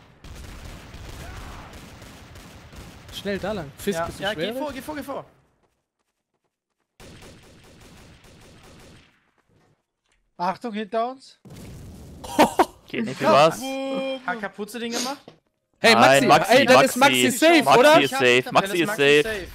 C: Schnell da lang. Fisk,
J: Ja,
C: bist du
J: ja
C: schwer?
J: geh vor.
K: Achtung, hinter uns.
A: Geht nicht, wie war's?
J: Hat Kapuze den gemacht?
C: Hey, Maxi,
A: Nein, Maxi,
C: ey, dann ist Maxi safe,
A: Maxi
C: oder?
A: ist safe, Maxi
J: Dann
A: ist
J: Maxi
A: safe.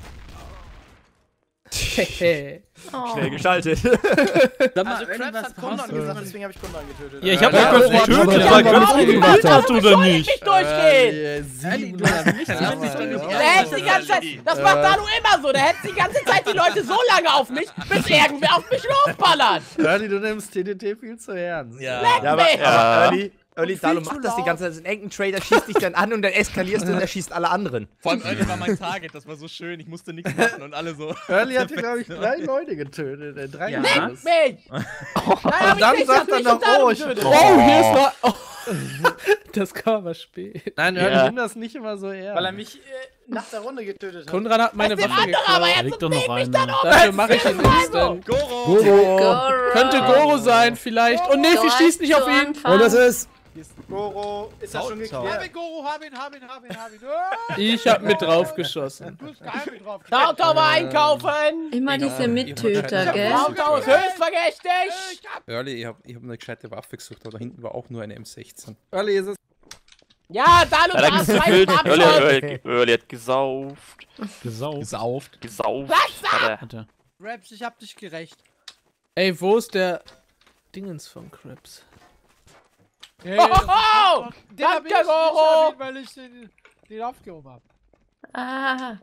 F: Oh.
L: Schnell geschaltet.
J: Also Krabs hat Kondan gesagt, deswegen habe ich Kondan getötet.
E: Ja, ich hab
I: Ja,
E: ja kurz
I: aber
E: getötet,
I: aber
E: weil
I: aber
E: Krabs
I: aber
E: mich
I: aber
E: gekillt hat, oder
D: Ich
E: nicht?
D: nicht durchgehen!
B: 700
D: Der hetzt die ganze Zeit, das macht Dalo immer so, der hetzt die ganze Zeit die Leute so lange auf mich, bis irgendwer auf mich losballert!
B: Early, du nimmst TDT viel zu ernst.
H: Ja.
D: Leck
L: Ja, aber,
D: mich!
L: aber Early, Early Dalo macht das die ganze Zeit. Ein engen Trader schießt dich dann an und dann eskalierst du und er schießt alle anderen.
H: Vor allem Early war mein Target, das war so schön, ich musste nichts machen und alle so.
B: Early hat, glaube ich, 3 Leute getötet. 3
J: Ja.
B: Leute.
D: Leck mich!
B: Und dann sagt er noch, oh, ich
E: Oh, hier ist noch. Oh. Das kam aber spät.
B: Nein, Early nimmt das nicht immer so ernst.
J: Weil er mich nach der Runde getötet hat.
E: Konrad hat meine Waffe
D: aber
E: geklaut.
D: jetzt
E: Liegt doch noch einer.
D: oben.
E: Dafür mache ich ihn instant.
H: Goro!
F: Goro.
E: Könnte Goro sein, vielleicht. Und Nefi schießt nicht auf ihn.
I: Und das ist.
J: Goro, ist das schon
K: Hab
J: geklärt?
K: ihn, Goro, hab ihn.
E: Ich hab mit drauf geschossen.
K: Du hast geheim mit drauf.
D: Tautau war einkaufen!
F: Immer diese Mittöter, gell?
D: Tautau ist höchst verdächtig!
G: Early, ich hab eine gescheite Waffe gesucht, aber da hinten war auch nur eine M16.
B: Early ist es.
D: Ja, Dalu,
A: Da
D: du
A: hat
D: hast
A: er
D: zwei
A: gefüllt.
D: Farben.
A: Early hat gesauft.
G: Gesauft.
A: Gesauft. Hat er.
K: Raps, ich hab dich gerecht.
E: Ey, wo ist der Dingens von Crips?
K: Hey,
D: Hohoho!
K: den hab ich
D: Danke, Goro!
K: nicht, weil ich den aufgehoben hab.
F: Ah,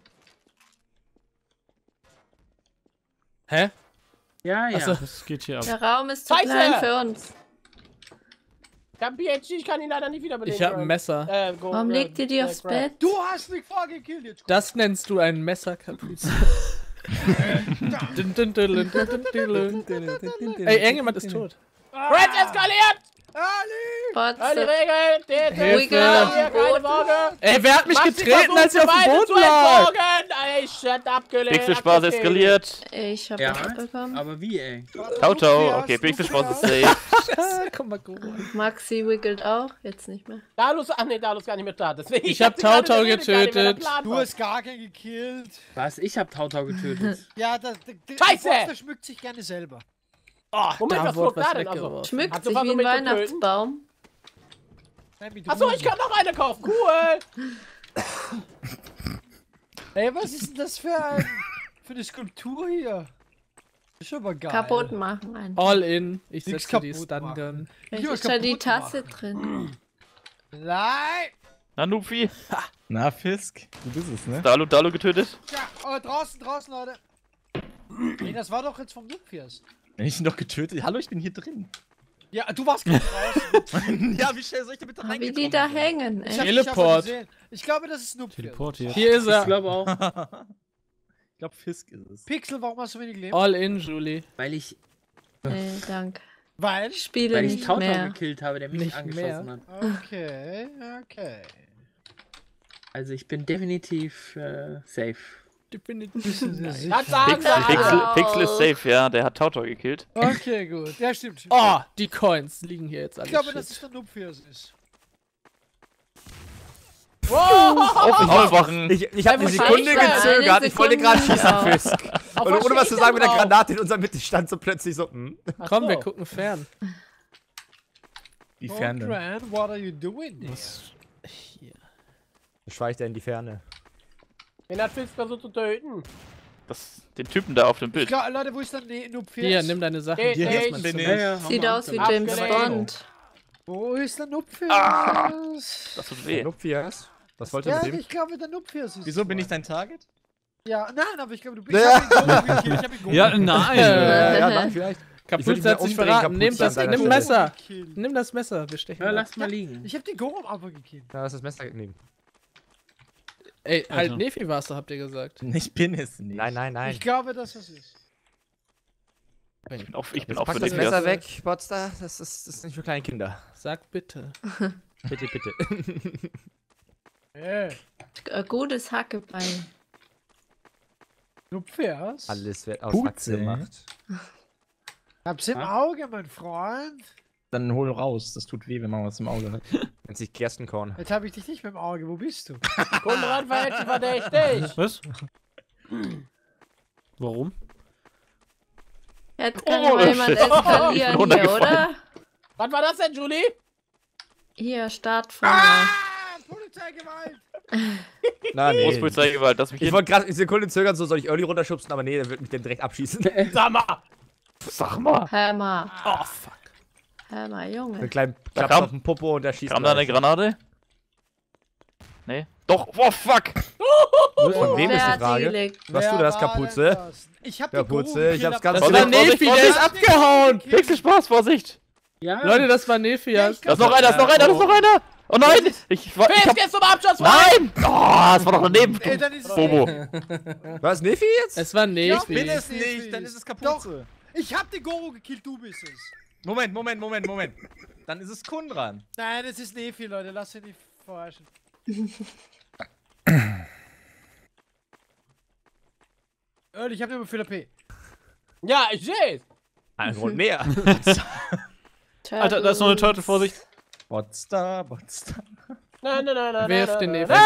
E: Hä?
J: Ja, ja.
E: Achso.
C: Das geht hier ab.
F: der Raum ist zu
D: Scheiße!
F: klein für uns.
D: Ich hab PhD, ich kann ihn leider nicht wiederbeleben.
E: Ich hab ein Messer.
D: Goro,
F: Warum legt ihr die aufs Bett?
K: Du hast mich vorgekillt jetzt.
E: Das nennst du ein Messerkapriz. Ey, irgendjemand ist tot.
D: Red eskaliert!
F: Botze.
D: Early Regel!
E: Hilfe.
D: Keine Sorge!
E: Ey, wer hat mich
D: Maxi
E: getreten, als ich auf dem
D: versucht,
E: Boden
D: zu
E: lag?
D: entsorgen. Ey, shut up, gelegt.
A: Pixelspaß eskaliert.
F: Ich hab
J: Ja.
F: das abbekommen.
J: Aber wie, ey?
A: Tautau. Okay, Pixelspaß ist safe.
E: Komm mal, Goro.
F: Maxi wiggelt auch, jetzt nicht mehr.
D: Dalus, ach nee, Dalus gar nicht mehr da. Deswegen,
E: Ich hab
D: sie gerade
E: Tautau
D: geredet, gar nicht mehr, der
E: getötet.
D: Plan
K: Du
D: war.
K: hast gar keinen gekillt.
J: Was? Ich hab Tautau getötet.
K: Ja, der
D: Scheiße!
K: Boxer schmückt sich gerne selber.
D: Moment,
E: Da
D: was
E: wurde
D: flog da
E: was
D: denn? Also,
E: weggeworfen.
F: Schmückt
D: Hast du
F: sich wie
D: versucht,
F: ein
D: mich zu töten?
F: Weihnachtsbaum.
K: Nein, mit
D: achso, ich kann noch eine kaufen. Cool.
K: Ey, was ist denn das für eine Skulptur hier? Ist aber geil.
F: Kaputt machen einfach.
E: All in. Ich
K: Nix
E: setze die
K: kaputt
E: Stun
K: machen.
E: Gun.
F: Vielleicht
K: was
F: ist da die
K: kaputt
F: Tasse
K: machen.
F: drin.
K: Nein!
A: Na, Nufi.
H: Na, Fisk, du bist es, ne?
A: Dalu getötet.
K: Ja, oh, draußen, Leute. Nee, das war doch jetzt vom Nupfias.
H: Wenn ich ihn doch getötet. Hallo, ich bin hier drin.
K: Ja, du warst gerade draußen.
H: Ja, wie schnell soll ich da bitte
F: Ah, wie die da hängen,
K: Ich
F: ey.
K: hab dich
E: Teleport.
K: aber gesehen. Ich glaube, das ist Nupfias.
C: Teleport hier.
E: Hier ist
J: Ich
E: er.
J: glaube auch,
H: Ich glaube, Fisk ist es.
K: Pixel, warum hast du wenig Leben?
E: All in, Julie.
J: weil ich
F: Danke.
K: Weil?
F: Ich spiele
J: Weil ich
F: nicht
J: Tautau
F: mehr.
J: gekillt habe, der mich
E: Nicht
J: angeschossen
E: mehr.
J: hat.
K: Okay.
J: Also ich bin definitiv safe.
D: Das sagen sie alle.
A: Pixel ist safe, ja. Der hat Tautau gekillt.
K: Okay, gut. Ja, stimmt.
E: Oh, die Coins liegen hier jetzt alle.
K: Ich glaube,
E: shit.
K: dass es der Nupfias ist.
A: Aufwachen.
L: Ich habe eine
F: Scheiße,
L: Sekunde
F: eine
L: gezögert. Ich wollte gerade
F: Sekunde.
L: schießen, Fisk.
D: Auf
L: Und ohne was zu
D: steht
L: sagen, mit der
D: drauf?
L: Granate in unserer Mitte stand so plötzlich so.
D: Ach
E: Komm,
D: so.
E: wir gucken fern.
H: Wie
K: Oh,
H: fern denn?
K: Grant, what are you doing there?
E: Hier.
L: Schweigt er in die Ferne.
D: Wen hat Fisk versucht zu töten?
A: Den Typen da auf dem Bild.
K: Leute, wo ist der Nupfias?
E: Hier, nimm deine Sachen.
D: Geht
E: Hier
D: nicht.
E: erstmal
H: Nee,
E: zurück.
H: nee.
J: Ja,
F: Sieht aus wie
D: Abgelehnt.
F: James Bond.
K: Wo ist der Nupfias?
A: Das tut weh.
L: Nupfias? Was wollt ihr
K: Ja,
L: mit dem?
K: ich glaube, der Nupfias ist.
H: Wieso bin ich dein Target?
K: Ja, nein, aber ich glaube, du bist.
L: Ja.
K: Ich hab ihn Goro gekillt, ich hab ihn Goro
C: Ja,
K: gekillt.
C: nein.
L: Ja, nein, vielleicht. Ich würde
E: Kapuze
L: mich
E: hat sich
L: umdrehen,
E: verraten.
L: Kapuze
E: Nimm das,
L: an deiner
E: nimm
L: Stelle.
E: Messer.
K: Gekillt.
E: Nimm das Messer. Wir stechen.
J: Ja,
E: das.
J: lass mal liegen.
K: Ich hab den Goro aber gekillt.
L: Da ist das Messer nehmen.
E: Ey, halt
C: Also.
E: Nefi warst du, habt ihr gesagt.
H: Ich bin es nicht.
L: Nein, nein, nein.
K: Ich glaube, dass das ist.
A: Ich bin auch für
L: Pack
A: den
L: das
E: Messer
L: Messer
A: Fisk.
L: weg, Botster. Das ist nicht für kleine Kinder.
E: Sag bitte.
L: Bitte, bitte.
F: Ein gutes Hackebein.
K: Nupfias?
L: Alles wird aus
H: Putze.
L: Achse gemacht.
K: Hab's im Auge, mein Freund.
H: Dann hol raus. Das tut weh, wenn man was im Auge hat.
L: Nennt sich Gerstenkorn.
K: Jetzt hab ich dich nicht mehr im Auge. Wo bist du?
D: Konrad verhält sich verdächtig.
C: Was? Warum?
F: Jetzt kann
A: Oh,
F: ja mal jemand
A: shit.
F: eskalieren
A: Ich bin
F: hier,
A: runtergefallen.
F: oder?
D: Was war das denn, Julie?
F: Hier, Startfeuer.
K: Polizeigewalt!
L: Nein, nee.
A: Großpolizeigewalt, lass mich
L: Ich
A: hin.
L: wollte gerade eine Sekunde zögern, so soll ich Early runterschubsen, aber nee, der wird mich dann direkt abschießen.
D: Sag mal.
A: Sag mal.
F: Hammer.
E: Oh, fuck.
F: Hammer,
L: Einen
F: Junge.
L: kleinen
A: Da
L: Klaps
A: kam-
L: auf den Popo und der schießt.
A: Kam da eine
L: gleich.
A: Granate? Nee. Doch. Oh, fuck.
L: Von wem ist
F: Wer
L: die
F: hat die
L: Frage?
F: gelegt?
L: Was du das, Kapuze?
K: Ich hab den Goro
L: Kapuze, ich
K: gekillt,
L: hab's ganz
E: Das
A: Vorsicht,
E: war Nefi,
A: Vorsicht,
E: der ist
A: Vorsicht.
E: abgehauen.
A: Pixelspaß, Vorsicht.
C: Ja. Leute, das war Nephias.
A: Da ist noch einer, da ist noch einer, da ist noch einer! Oh nein! Ich hab...
D: Jetzt zum Abschluss!
A: Nein! Oh, das war doch daneben!
K: Ey, dann ist es
A: Bobo.
L: War es Nefi jetzt?
C: Es war Nephi.
H: Ich bin es nicht, dann ist es Kapuze.
K: Ich hab den Goro gekillt, du bist es.
H: Moment. Dann ist es Kundran.
K: Nein, das ist Nephi, Leute. Lass dich nicht verarschen. Ich hab immer viel AP.
D: Ja, ich seh's!
L: Ein Grund mehr.
E: Alter, da ist noch eine Turtle, Vorsicht.
H: Botstar.
C: Wirf den Nephi.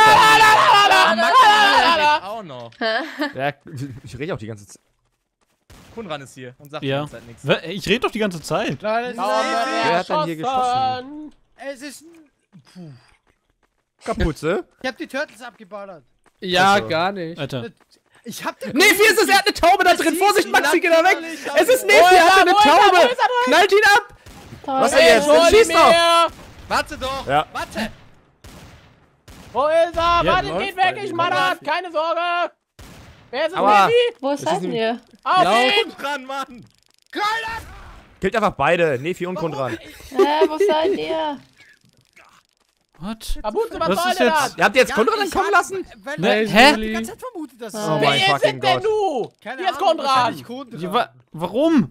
H: Auch noch.
L: Ja, ich rede auch die ganze Zeit.
H: Kundran ist hier und sagt
E: Ja.
H: die ganze Zeit nichts.
E: Ich rede doch die ganze Zeit.
K: Leute, es ist
L: Wer hat denn hier geschossen?
K: Es ist ein...
L: Kapuze?
K: Ich hab die Turtles abgeballert.
C: Ja,
L: Also.
C: gar nicht.
E: Alter.
K: Ich hab den...
C: Nephi ist es, er hat eine Taube da drin. Vorsicht, Maxi, geh da weg. Es ist Nephi,
D: Wo ist
C: er hat
D: er?
C: eine
D: Wo ist er?
C: Taube.
D: Wo ist er?
C: Knallt ihn ab.
L: Was denn jetzt? Dann schieß doch!
H: Warte doch!
L: Ja.
H: Warte!
D: Wo ist er?
E: Ja,
D: Warte,
E: läuft
D: geht weg,
E: bei
D: ich
E: ihm.
D: mach das! Keine Sorge! Wer ist es,
L: Aua.
D: Nephi?
F: Wo seid ihr?
D: Auf
C: Lauf.
D: ihn!
H: Kundran, Mann!
L: Killt einfach beide, Nefi und Kundran.
F: Wo seid ihr?
E: What?
D: Kapuze,
E: Was
D: was soll
E: ist
D: denn
E: jetzt?
D: das?
L: Ihr habt jetzt Kundran
K: ich
L: kommen
K: hab-
L: lassen?
K: Weil
E: Ne,
K: ich
E: hä?
K: die ganze Zeit vermutet, dass es...
L: Oh mein
D: Wer ist
L: fucking
D: es denn,
L: Gott.
D: du?
K: Keine
D: Hier ist
K: Ahnung,
D: Kundran!
K: wahrscheinlich Kundran.
E: Ja, warum?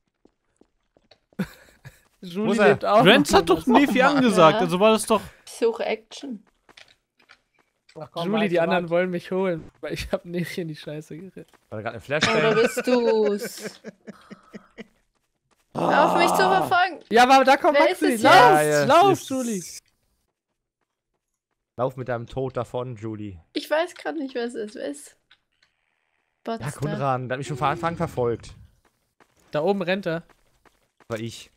C: Julie
L: ist er?
C: lebt auch.
E: Rance hat doch Nephi angesagt, also war das doch...
F: Ich suche Action.
D: Ach, komm,
C: Julie,
D: halt
C: die
D: so
C: anderen
D: weit.
C: wollen mich holen. Weil ich hab Nephi in die Scheiße geritten.
L: War da gerade eine
F: Oder
L: Flashbang?
F: bist du's? Hör auf mich zu verfolgen.
C: Ja, aber da kommt
F: Wer
C: Maxi.
F: ist es
C: Lauf,
F: jetzt?
C: lauf, Julie.
L: Lauf mit deinem Tod davon, Julie.
F: Ich weiß gerade nicht, was es ist.
L: Ja,
F: Botstar.
L: Kundran, der hat mich schon von Anfang verfolgt.
C: Da oben rennt er.
L: War ich.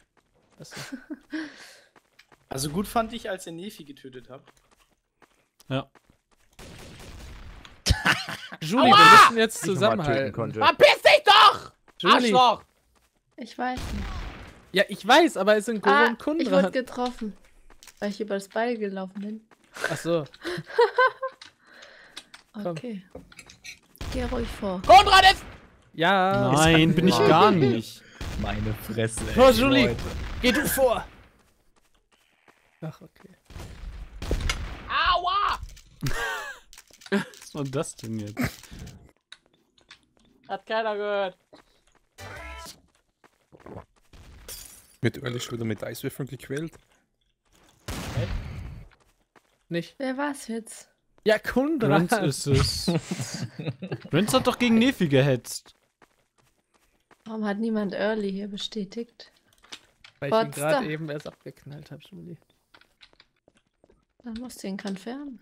J: Also gut fand ich, als ihr Nephi getötet habt.
E: Ja.
C: Julie,
D: Aua!
C: wir müssen jetzt
L: Ich noch mal töten
C: zusammenhalten.
L: konnte.
D: Verpiss dich doch!
C: Julie.
D: Arschloch!
F: Ich weiß nicht.
C: Ja, ich weiß, aber es sind Goro und
F: Ich wurde
C: Kundran.
F: getroffen. Weil ich über das Beil gelaufen bin.
C: Achso. Komm.
F: Okay. Geh ruhig vor.
D: Kundran ist...
C: Ja.
E: Nein, bin ich gar nicht.
H: Meine Fresse, ey.
C: Vor, Julie.
H: Leute.
C: Geh du vor. Ach, okay.
D: Aua!
E: Was war das denn jetzt?
D: Hat keiner gehört.
G: Wird ehrlich wieder mit Eiswürfeln gequält?
C: Nicht.
F: Wer war's jetzt?
C: Ja, Kundran.
E: Rance ist es. Rance hat doch gegen Nephi gehetzt.
F: Warum hat niemand Early hier bestätigt?
C: Weil ich ihn
F: Botstar.
C: gerade eben erst abgeknallt habe, Julie.
F: Dann musst du ihn konfirmen.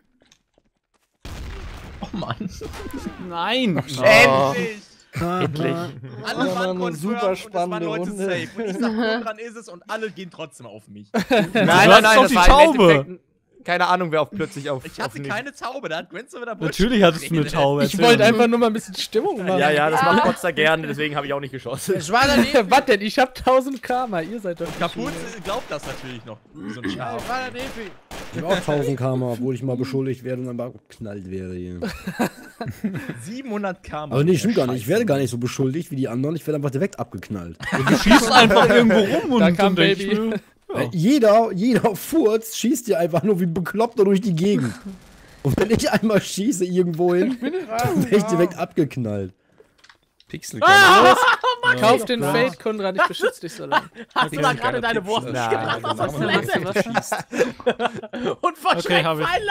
H: Oh Mann.
E: Nein!
H: Endlich!
L: Endlich.
H: Alle waren
I: eine super
H: confirmed und es waren
I: spannende
H: Leute
I: Runde.
H: safe. Und ich sag, Kundran ist es und alle gehen trotzdem auf mich.
L: Nein,
E: Du
L: nein,
E: hast
L: nein,
E: doch
L: das
E: die
L: war
E: Taube.
L: im Endeffekt... Keine Ahnung, wer plötzlich auf...
H: Ich
L: auf
H: hatte
L: mich-
H: keine Taube, da hat Gwenzo wieder Bullshit
E: Natürlich hattest du eine
H: geredet.
E: Taube.
C: Ich
E: erzähl
C: wollte
E: mal.
C: einfach nur mal ein bisschen Stimmung machen.
L: Ja, ja, das macht Potsdam gerne, deswegen habe ich auch nicht geschossen.
K: Es war der Nephi.
C: Was denn? Ich hab 1000 Karma. Ihr seid doch nicht
H: Kapuze glaubt das natürlich noch. Wie so ein Schaf.
K: Es war der Nephi.
I: Ich hab auch 1000 Karma, obwohl ich mal beschuldigt werde und dann mal abgeknallt werde hier.
H: 700 Karma.
I: Aber nee, stimmt gar nicht. Ich werde gar nicht so beschuldigt wie die anderen. Ich werde einfach direkt abgeknallt.
E: Du schießt einfach irgendwo rum und
C: Da kam
E: dann denk ich
C: Baby.
E: mir,
I: Jeder Furz schießt dir einfach nur wie Bekloppter durch die Gegend. Und wenn ich einmal schieße irgendwo hin, werde ich direkt abgeknallt.
G: Pixel.
C: Kauf den Fade, Kundran. Ich beschütze dich so lange.
D: Hast du da gerade deine Wurst
L: Nein,
D: gebracht aus der
L: nein,
D: Toilette? Und
E: Okay,
D: verschreckt
E: hab ich.
D: fallen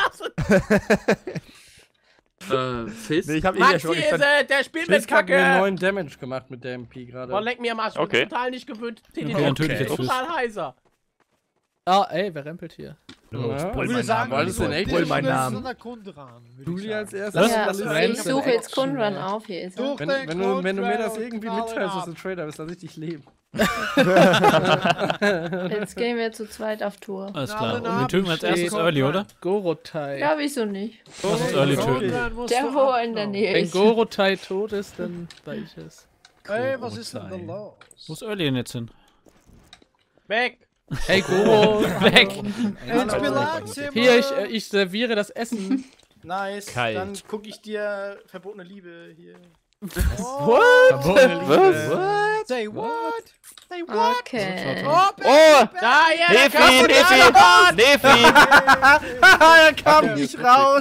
D: lassen?
L: Nee, ich habe ihn ja schon
D: Maxi ist der spielt mit
B: Fizz hat mir
D: Kacke.
B: 9 Damage gemacht mit der MP gerade.
D: Boah, leck mir am Arsch. Ich
A: Okay.
D: bin total nicht gewöhnt.
E: Okay, dann töte ich jetzt Fizz.
D: Total heißer.
C: Ah, ey, wer rempelt hier?
B: Ja,
L: Spoil
B: ich
L: meinen
B: würde sagen,
L: Namen.
B: was ist denn echt?
L: Spoil meinen Namen.
K: Julie als
E: Was?
F: Ja, ich suche jetzt Kundran auf. Hier ist er.
B: Wenn du mir das irgendwie mitteilst, dass du Trader bist, lass ich dich leben.
F: Jetzt gehen wir zu zweit auf Tour.
E: Alles klar. Und wir töten als erstes Early, oder?
C: Gorotai.
F: Ja, wieso nicht?
E: Lass uns Early töten.
F: Der, wo in der Nähe
C: Wenn
F: ist.
C: Gorotai tot ist, dann war ich es.
K: Ey, was ist denn da los?
E: Wo ist Early denn jetzt hin?
D: Weg.
C: Hey, Goro, weg!
K: Inspiration!
C: Hier, ich serviere das Essen.
J: Nice.
L: Kalt.
J: Dann gucke ich dir verbotene Liebe hier.
K: What? Say what? Say what?
F: Okay.
A: Oh!
D: Da, ja,
A: Nefi!
B: Er kam nicht raus.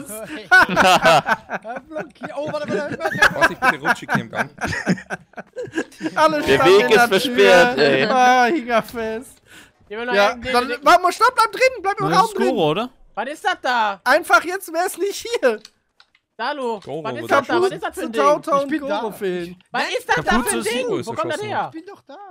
K: Oh, warte.
G: Vorsicht, bitte rutschig hier im Gang.
B: Alle
A: Der
B: standen
A: Weg
B: in
A: ist
B: der
A: versperrt,
B: Tür.
A: ey.
B: Ah, hing er fest. Ja, dann, warte, stopp, bleib drin, bleib im
E: Das
B: Raum
E: ist
B: drin.
E: Goro, oder?
D: Was ist das da?
B: Einfach jetzt wäre es nicht hier.
D: Dalu,
G: Goro,
D: was ist
G: oder?
D: das da? Was ist das für ein Ding?
B: Tauta und
K: Ich bin da.
B: Goro fehlen.
D: Was ist das da
E: Kapuze
D: für ein
E: ist
D: Ding?
G: Goro, ist
D: Wo kommt das
G: erschossen.
D: her?
K: Ich bin doch da.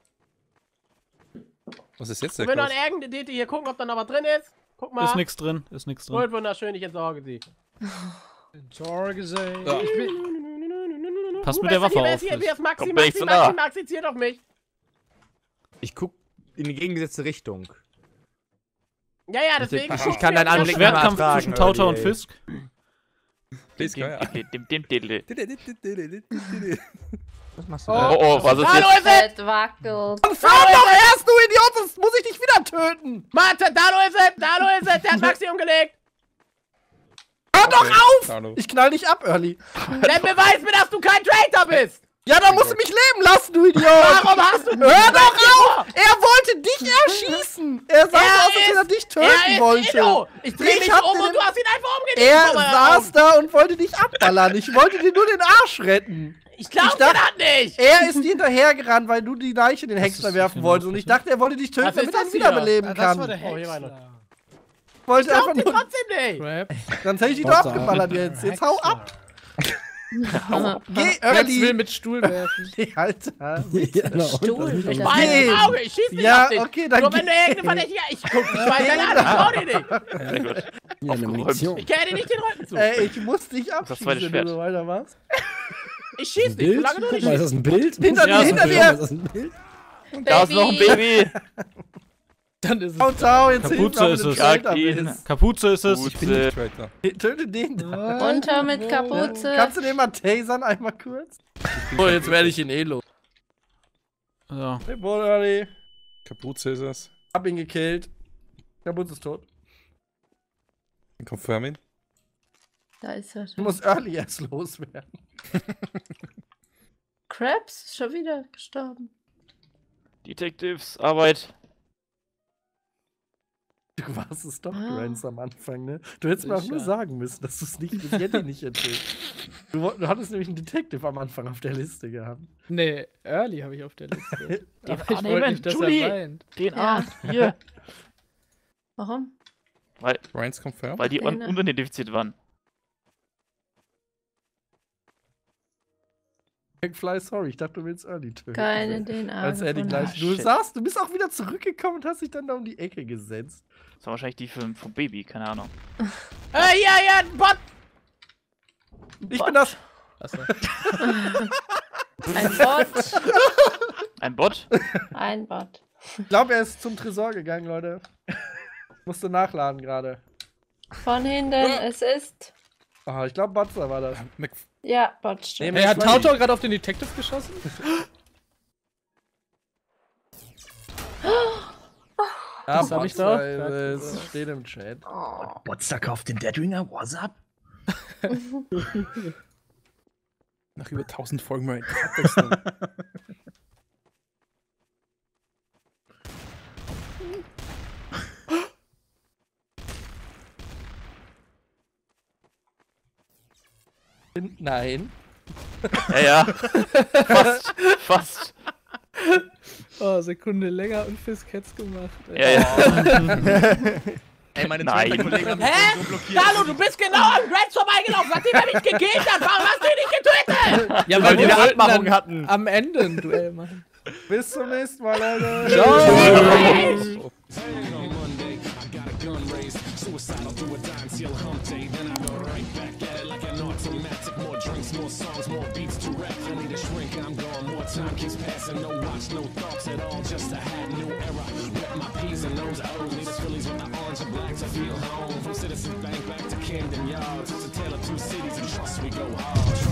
G: Was ist jetzt
D: Und
G: der
D: wenn du an
G: Klaus?
D: irgendeine DT hier gucken, ob da noch was drin ist. Guck mal.
E: Ist nix drin.
D: Gut, wunderschön, ich entsorge sie.
K: Sorge sehen.
G: Ja.
K: Ich bin.
E: Pass mit der Waffe auf.
D: Hier ist Maxi,
A: Kommt mir nicht
D: Maxi,
A: so nah.
D: Maxi, Maxi, zielt auf mich.
L: Ich guck in die gegengesetzte Richtung.
D: Ja, deswegen.
L: Ich kann deinen Anblick nicht mehr
E: Schwertkampf
L: ertragen,
E: zwischen Tauta und
L: ey.
E: Fisk.
L: Was machst du?
A: Oh, was ist
D: Dalu
A: jetzt?
D: ist es!
F: Fett wackelt.
B: Fahr doch erst, du Idiot, sonst muss ich dich wieder töten.
D: Warte, Dalu ist es! Der hat Maxi umgelegt!
B: Hör doch auf!
G: Hallo.
B: Ich knall dich ab, Early.
D: Dann beweis mir, dass du kein Traitor bist!
B: Ja, dann musst du mich leben lassen, du Idiot.
D: Warum hast du...
B: Hör doch auf! Er wollte dich erschießen. Er sah so aus, als wenn er dich töten wollte.
D: Inno. Ich dreh
B: Ich
D: mich
B: hab
D: um
B: den-
D: und du hast ihn einfach umgelegt!
B: Er
D: vor meinen
B: saß
D: Augen.
B: da und wollte dich abballern. Ich wollte dir nur den Arsch retten.
D: Ich glaub
B: Ich
D: dir
B: dachte-
D: das nicht!
B: Er ist dir hinterhergerannt, weil du die Leiche in den Hexer
E: ist
B: werfen
E: genau
B: wolltest. Und ich dachte, er wollte dich töten,
D: Was
B: damit
D: ist
B: er
D: das
B: ihn
D: hier?
B: wiederbeleben
K: Das war
B: kann.
K: der
D: Oh, hier war
K: Hexler.
B: Wollte
D: Glaub
B: einfach
D: dir
B: nur...
D: trotzdem nicht!
C: Crap.
B: Dann hätte ich dich doch abgeballert jetzt. Jetzt hau ab. Geh,
C: Jetzt will
B: Early.
C: mit Stuhl werfen.
B: Alter.
F: Stuhl.
B: Ich
F: wieder.
D: Bein
B: Geh.
D: ins Auge, ich schieß nicht
B: Ja,
D: auf dich!
B: okay, dann
D: Nur wenn
B: geh.
D: du irgendeine Verdächtige... Ich guck dich weiter an, ich schau dir nicht!
A: Sehr gut.
I: Ja, eine Munition.
D: Ich kehre dir nicht den Rücken zu!
B: Ich muss dich
A: Das zweite
B: abschießen, wenn
A: Schwert.
B: du so weitermachst.
D: Ich schieß nicht,
I: Bild?
D: solange du
I: Guck
D: nicht
I: mal, ist
D: schießt!
I: das ein Bild?
B: Hinter
E: Ja,
B: dir,
E: ist
B: hinter
E: ein
B: dir.
I: Ist das ein Bild?
A: Da ist noch ein Baby.
C: Dann ist es.
B: Ciao, ciao, jetzt
E: Kapuze
B: hilf mir,
E: ist
B: wenn
E: es.
B: du Traitor
A: Jagd ihn.
B: bist.
E: Kapuze ist es.
G: Ich bin nicht Traitor.
B: Töte den da.
F: Runter mit Kapuze.
B: Kannst du den mal tasern einmal kurz? Oh, jetzt werde ich ihn eh los.
E: So.
B: Hey, Bodari.
G: Kapuze ist es.
B: Hab ihn gekillt. Kapuze ist tot.
G: Confirm ihn.
F: Da ist er.
B: Ich muss Early erst loswerden.
F: Krabs ist schon wieder gestorben.
A: Detectives, Arbeit.
B: Du warst es doch, Grants, am Anfang, ne? Du hättest mir auch nur sagen müssen, dass du es nicht bis jetzt nicht erzählt. Du hattest nämlich einen Detective am Anfang auf der Liste gehabt.
C: Nee, Early habe ich auf der Liste. Aber ich
A: annehmen,
C: wollte nicht, dass
A: Julie.
C: er weint.
A: Den
F: Ja.
A: Arm. Hier.
F: Warum?
G: Ryan's confirm.
A: Weil die
F: Genau.
A: unidentifiziert waren.
B: McFly, sorry, ich dachte, du willst Early töten.
F: Keine DNA.
B: Als er die
F: gefunden.
B: gleich. Du
A: shit.
B: sagst, du bist auch wieder zurückgekommen und hast dich dann da um die Ecke gesetzt.
A: Das war wahrscheinlich die vom Baby, keine Ahnung.
D: Ja, Bot!
B: Ich bin das.
C: Achso.
F: Ein Bot.
A: Ein Bot?
F: Ein Bot.
B: Ich glaube, er ist zum Tresor gegangen, Leute. Musste nachladen gerade.
F: Von hinten, es ist.
B: Ah, ich glaube, Botzer war das.
F: Ja, Bot stimmt.
B: Nee,
C: Hey, hat
B: McFly-
C: Tautor gerade auf den Detective geschossen?
B: Ja,
C: Das hab ich
B: Botzer,
C: doch.
B: es steht im Chat.
H: Botster kauft den Deadringer, what's up?
G: Nach über 1000 Folgen mal abwechseln.
B: Nein.
A: Ja. Fast. Fast.
C: Oh, Sekunde länger und Fisk hätt's gemacht.
A: Ja, ja.
H: Ey, meine
A: Nein.
H: Twitter-Kollegen haben mich
D: Hä?
H: so blockiert.
D: Dalu, du bist genau an Grants vorbeigelaufen, nachdem er mich gekillt hat. Warum hast du ihn nicht getötet?
C: Ja,
L: Weil wir eine
C: wollten
L: Abmachung
C: dann
L: hatten.
C: am Ende ein Duell machen.
B: Bis zum nächsten Mal, Leute.
C: Ciao.
M: Suicidal through a dime till hump day. Then I go right back at it like an automatic. More drinks, more songs, more beats to rap. I need a shrink, I'm going. More time keeps passing. No watch, no thoughts at all. Just a hat, new era. Wet my P's and O's. I don't need a Phillies with my orange and black to feel home. From Citizens Bank back to Camden Yards. It's a tale of two cities and trust we go hard.